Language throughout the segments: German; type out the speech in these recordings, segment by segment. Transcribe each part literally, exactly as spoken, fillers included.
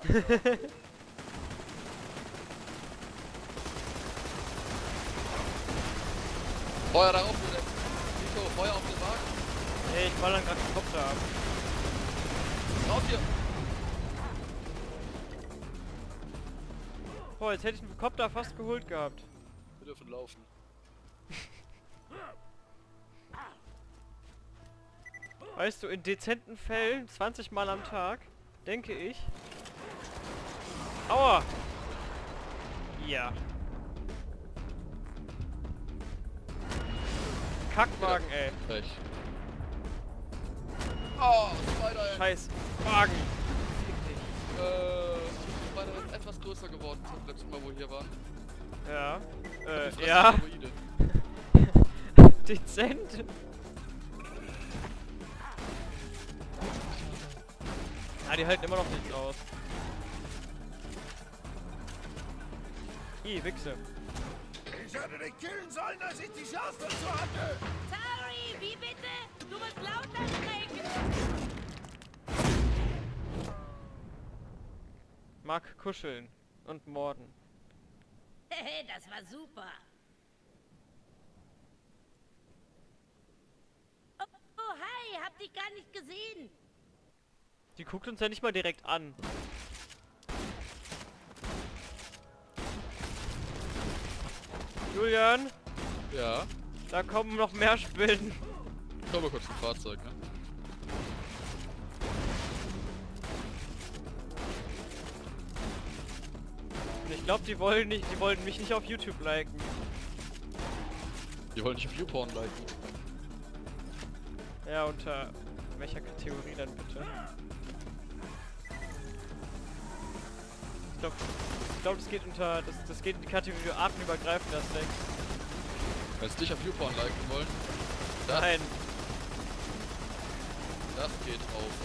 Feuer darauf, bitte. Nico, Feuer auf den Wagen. Ey, ich ballern gerade den Kopf da ab. Rauf hier. Boah, jetzt hätte ich den Kopf da fast geholt gehabt. Wir dürfen laufen. Weißt du, in dezenten Fällen, zwanzig Mal am Tag, denke ich. Aua! Ja. Kackwagen, ey. Pech. Oh, Spider, ey. Scheiß Wagen. Fick dich. Äh, Spider ist etwas größer geworden zum letzten Mal, wo wir hier waren. Ja. Äh, Die Fresse ja. Steroide. Dezent. Ah, die halten immer noch nichts aus. Ih, Wichse. Ich hätte dich killen sollen, als ich die Chance dazu hatte! Sorry, wie bitte? Du musst lauter sprechen! Mag kuscheln und morden. Das war super! Oh, oh, hi, hab dich gar nicht gesehen! Die guckt uns ja nicht mal direkt an. Julian, Ja. da kommen noch mehr Spinnen. Ich komme kurz zum Fahrzeug, ne? Ich glaube, die wollen nicht, die wollten mich nicht auf YouTube liken. Die wollen nicht auf YouPorn liken. Ja, unter welcher Kategorie dann bitte? Ich glaube, ich glaub, das geht unter, das, das geht in die Kategorie artenübergreifender Sex. Wenn sie dich auf YouPorn liken wollen, das, Nein, das geht auf,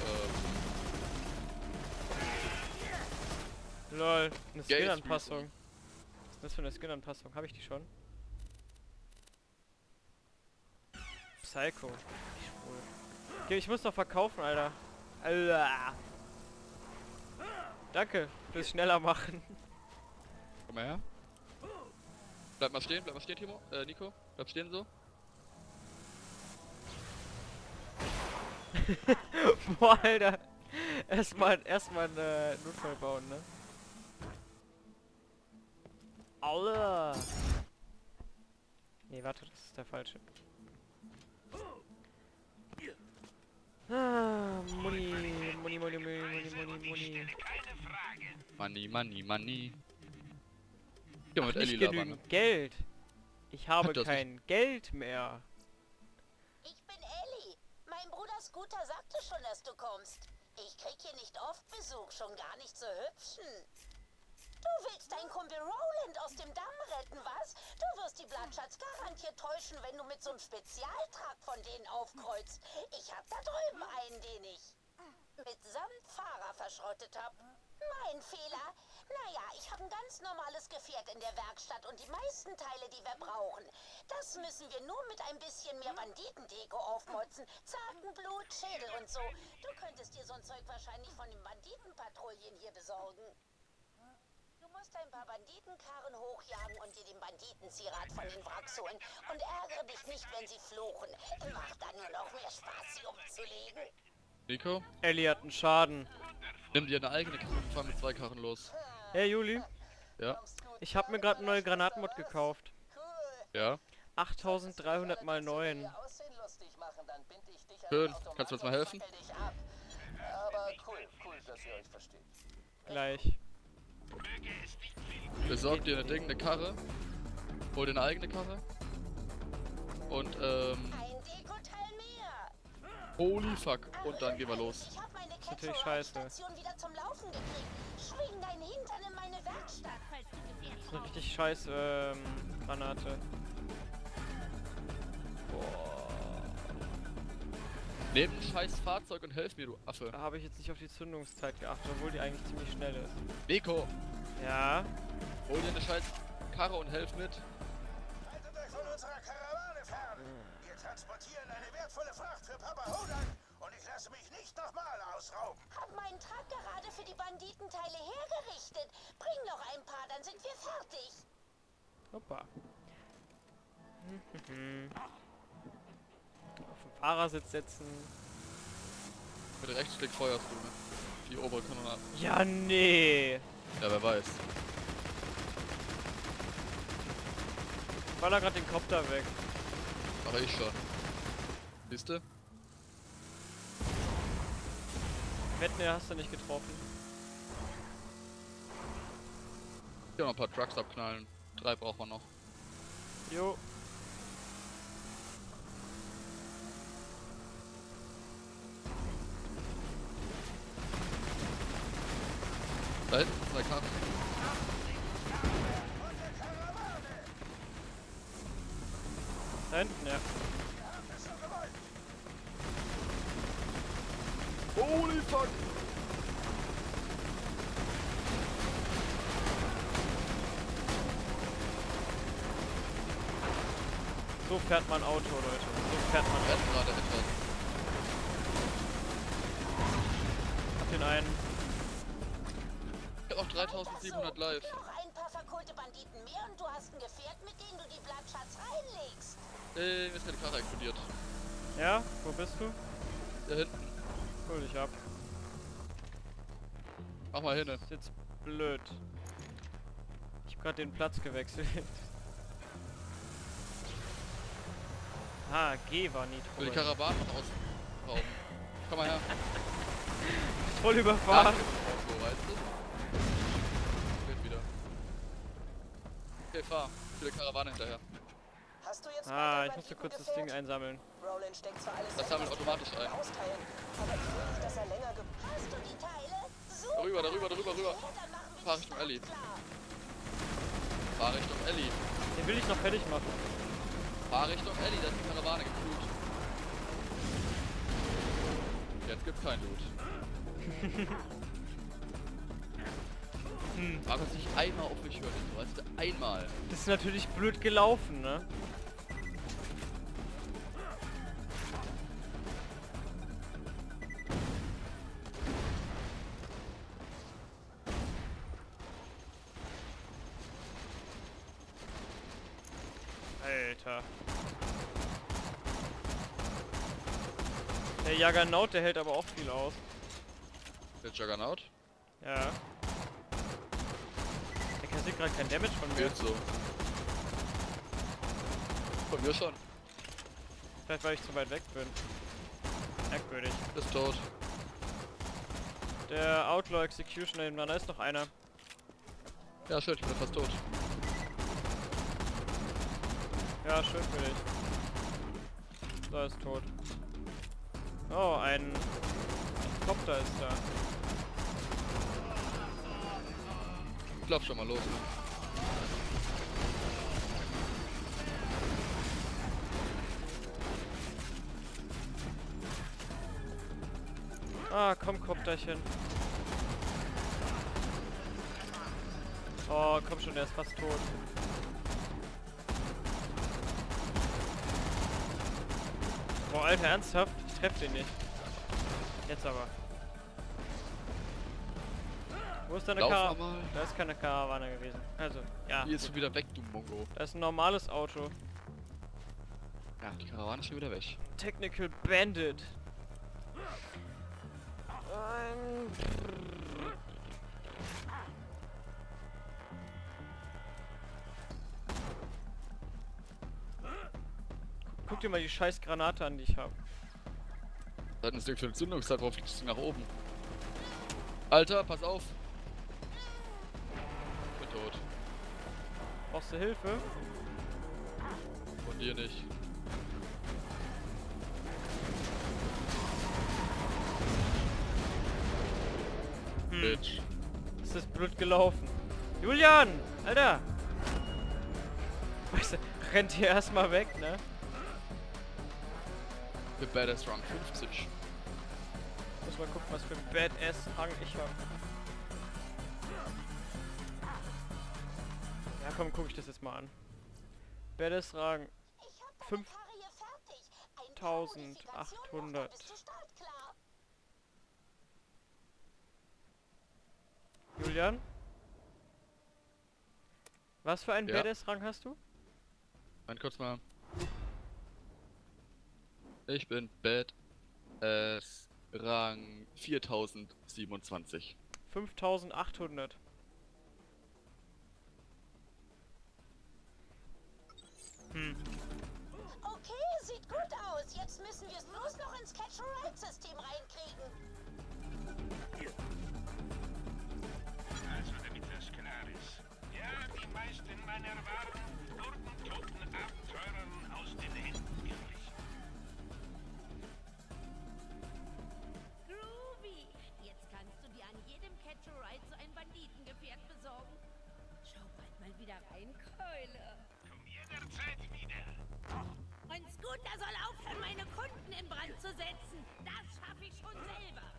ähm, lol, eine Gays Skin-Anpassung. Was ist das für eine Skin-Anpassung? Habe ich die schon? Psycho. Schwul. Okay, ich muss noch verkaufen, Alter. Alter. Danke fürs schneller machen. komm mal her. Bleib mal stehen, bleib mal stehen, Timo, äh, Nico. Bleib stehen so. Boah, Alter. Erstmal erstmal einen äh, Notfall bauen, ne? Aua. Nee, warte, das ist der falsche. Ah, Muni, Muni, Muni, Muni, Muni, Muni, Muni. Money, money, money. Ich Ach, kann mit nicht Ellie labern, ne? genügend Geld. Ich habe Das kein Geld mehr. Ich bin Ellie. Mein Bruder Scooter sagte schon, dass du kommst. Ich krieg hier nicht oft Besuch, schon gar nicht so hübschen. Du willst deinen Kumpel Roland aus dem Damm retten, was? Du wirst die Bloodshotts garantiert täuschen, wenn du mit so einem Spezialtrag von denen aufkreuzt. Ich hab da drüben einen, den ich mitsamt Fahrer verschrottet hab. Mein Fehler. Naja, ich habe ein ganz normales Gefährt in der Werkstatt und die meisten Teile, die wir brauchen. Das müssen wir nur mit ein bisschen mehr Banditendeko aufmotzen. Zartenblut, Schädel und so. Du könntest dir so ein Zeug wahrscheinlich von den Banditenpatrouillen hier besorgen. Du musst ein paar Banditenkarren hochjagen und dir den Banditenzierat von den Wracks holen. Und ärgere dich nicht, wenn sie fluchen. Macht dann nur noch mehr Spaß, sie umzulegen. Nico, Ellie hat einen Schaden. nimm dir eine eigene Karre und fahr mit zwei Karren los. Hey Juli, Ja, ich habe mir gerade eine neue Granatmod gekauft. ja. achttausenddreihundert mal neun. Schön, kannst du uns mal helfen? Aber cool, cool, dass ihr euch versteht. Gleich. Besorg dir eine Ding, eine Karre. Hol dir eine eigene Karre. Und, ähm, Ein Dekoteil mehr. holy fuck. Und dann gehen wir los. Ich hab meine natürlich scheiße. Station wieder zum Laufen gekriegt. Schwing deinen Hintern in meine Werkstatt, falls du gefährdet Das ist eine richtig scheiß ähm, Granate. Boah. Nehmt ein scheiß Fahrzeug und helf mir, du Affe. Da habe ich jetzt nicht auf die Zündungszeit geachtet, obwohl die eigentlich ziemlich schnell ist. Nico, Ja. hol dir eine scheiß Karre und helf mit. Haltet euch von unserer Karawane fern! Wir transportieren eine wertvolle Fracht für Papa Hodak und ich lasse mich nicht nochmal aus Schussraum. Hab meinen Truck gerade für die Banditenteile hergerichtet. Bring noch ein paar, dann sind wir fertig. Hoppa. Auf den Fahrersitz setzen. Mit Rechtsklick feuerst du, ne? Die obere Kanone. Ja, nee. Ja, wer weiß. Ich baller grad den Kopf da weg. Mache ich schon. Siehste? Wetten, den hast du nicht getroffen. Hier noch ein paar Trucks abknallen. Drei braucht man noch. Jo. Da hinten, zwei Karten. Da hinten, ja. Holy fuck! So fährt man Auto, Leute. So fährt man Rennt gerade etwas. Hab den einen. Ich hab auch dreitausendsiebenhundert live. Noch ein paar verkohlte Banditen mehr und du hast ein Gefährt, mit dem du die Blattschatz reinlegst. Äh, mir ist gerade die Karre explodiert. Ja, wo bist du? Da hinten. Hol dich ab. Mach mal hin. Ist jetzt blöd. Ich hab grad den Platz gewechselt. Ah, G war nie Ich will die Karawane noch ausrauben. Komm mal her. Voll überfahren. So, weißt du? Geht wieder. Okay, fahr. Ich will die Karawane hinterher. Hast du jetzt Ah, weiter ich musste kurz das Banditengefährt? Ding einsammeln. Roland steckt zwar alles Das weg, sammelt was automatisch die ein. austeilen, aber ich will nicht, dass er länger ge... Hast du die Teile? Super. Darüber, darüber, darüber, rüber. Ja, dann machen wir Fahr die Richtung Ellie. Stadt klar. Fahr Richtung Ellie. Den will ich noch fertig machen. Fahr Richtung Ellie, da ist die Karawane geflucht. Jetzt gibt's kein Loot. Hm. Frag uns nicht einmal auf mich hören, so, weißt du? Einmal. Das ist natürlich blöd gelaufen, ne? Alter. Der Juggernaut, der hält aber auch viel aus. Der Juggernaut? Ja. Der kassiert gerade kein Damage von mir. Geht so. Von mir schon. Vielleicht weil ich zu weit weg bin. Merkwürdig. Ist tot. Der Outlaw Executioner nebenan, da ist noch einer. Ja, schön, ich bin fast tot. Ja, schön für dich. So, ist tot. Oh, ein Helikopter ist da. Ich lauf schon mal los. Ah, komm, Kopterchen. Oh, komm schon, der ist fast tot. Boah, Alter, ernsthaft? Ich treff den nicht. Jetzt aber. Wo ist deine Lauf Karawane? mal. Da ist keine Karawane gewesen. Also, ja. Die ist schon wieder weg, du Mongo. Da ist ein normales Auto. Ja, die Karawane ist schon wieder weg. Technical Bandit. Ein... Guck dir mal die scheiß Granate an, die ich habe. Das ist Ding für eine Zündungszeit, warum fliegst du nach oben? Alter, pass auf! Ich bin tot. Brauchst du Hilfe? Von dir nicht. Hm. Bitch. Ist das blöd gelaufen? Julian! Alter! Weißt du, rennt hier erstmal weg, ne? Für Badass Rang fünfzig. Muss mal gucken, was für ein Badass-Rang ich habe. Ja, komm, guck ich das jetzt mal an. Badass-Rang Ich hab deine Fünf- Karre hier fertig. Ein tausendachthundert. Bist du startklar? Julian? Was für einen Ja. Badass-Rang hast du? Moment, kurz mal. Ich bin Bad S Rang viertausendsiebenundzwanzig. fünftausendachthundert. Hm. Okay, sieht gut aus. Jetzt müssen wir es bloß noch ins Catch-and-Ride-System reinkriegen. Also, damit das klar ist. Ja, die meisten meiner Waren wurden toten Abenteurern aus den Händen gerissen. Groovy! Jetzt kannst du dir an jedem Catch-a-Ride so ein Banditengefährt besorgen. Schau bald mal wieder rein, Keule. Komm jederzeit wieder. Mein Scooter soll aufhören, meine Kunden in Brand zu setzen. Das schaffe ich schon selber.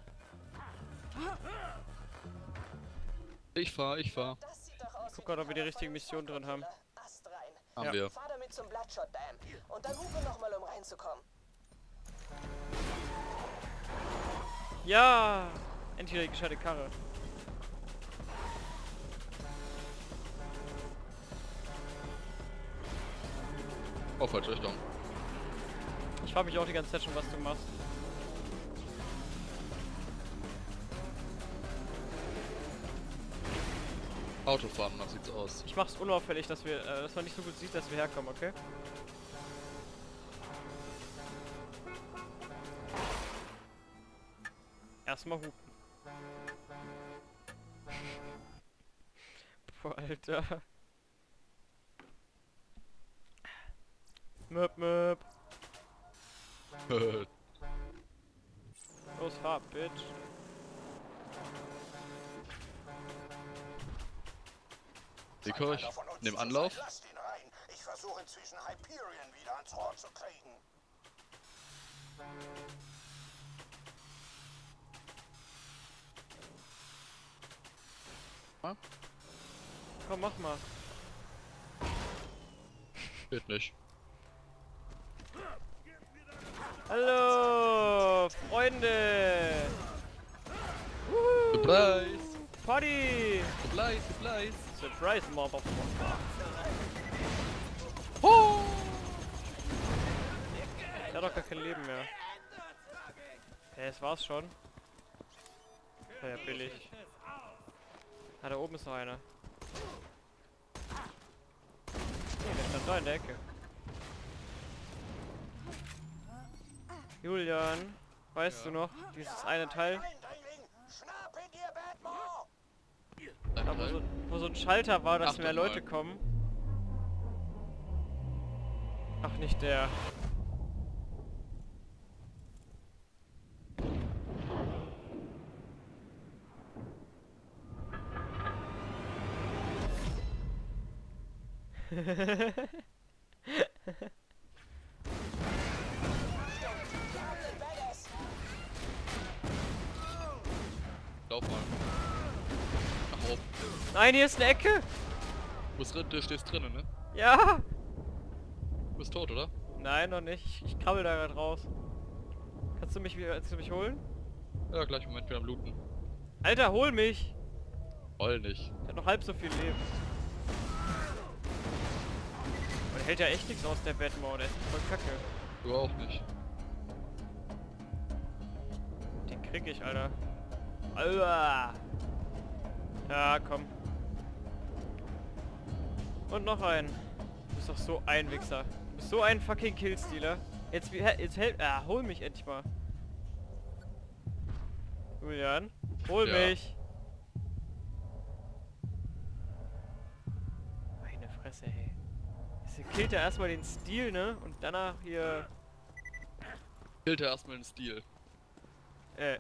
Ich fahr, ich fahr. Das sieht doch aus Guck wie grad, ob wir die Karre richtige von Mission drin haben. Ast rein. Haben Ja. wir. Fahr damit zum Bloodshot Dam. Und dann hupe nochmal, um reinzukommen. Ja! Endlich wieder die gescheite Karre. Oh, falsche Richtung. Ich frage mich auch die ganze Zeit schon, was du machst. Autofahren, das sieht's aus. Ich mach's unauffällig, dass wir, äh, dass man nicht so gut sieht, dass wir herkommen, okay? Erstmal hupen. Boah, Alter. Möp, möp. Los, fahr, Bitch. Nico, ich Einer von uns nehm zur Anlauf. Zeit, lasst ihn rein. Ich versuche inzwischen Hyperion wieder ans Rohr zu kriegen. Komm, mach mal. Geht nicht. Hallo, Freunde. Wuhu. Surprise! Party. Surprise, surprise! Surprise, Motherfucker. Oh! Ich hab doch gar kein Leben mehr. Ja, das war's schon. Ja, ja, billig. Ah, da oben ist noch einer. Nee, der stand da in der Ecke. Julian, weißt Ja. du noch, dieses eine Teil, Eindringling, schnappe dir Batman! Ein da wo Teil. so, wo so ein Schalter war, dass Achtung mehr Leute mal. kommen? Ach, nicht der. Lauf mal. Nach oben. Nein, hier ist eine Ecke! Du bist drin, du stehst drinnen, ne? Ja! Du bist tot, oder? Nein, noch nicht. Ich, ich krabbel da gerade raus. Kannst du mich wieder, kannst du mich holen? Ja, gleich Moment, wir am Looten. Alter, hol mich! Voll nicht. Der hat noch halb so viel Leben. Aber der hält ja echt nichts aus, der Batman. Der ist voll kacke. Du auch nicht. Den krieg ich, Alter. Alter! Ja, komm. Und noch einen. Du bist doch so ein Wichser. Du bist so ein fucking Killstealer. Jetzt, wie- jetzt hält. Ah, hol mich endlich mal. Julian, hol Ja. mich. Meine Fresse, ey. Jetzt killt er erstmal den Stil, ne? Und danach hier. Killt er erstmal den Stil. Äh.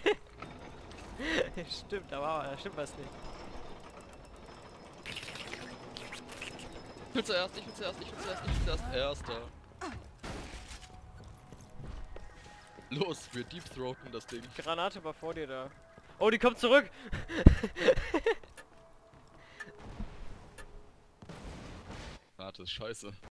Stimmt, aber da stimmt was nicht. Ich will zuerst, ich will zuerst, ich will zuerst, ich will zuerst. Erster. Los, wir deep throaten das Ding. Granate war vor dir da. Oh, die kommt zurück! Granate ist scheiße.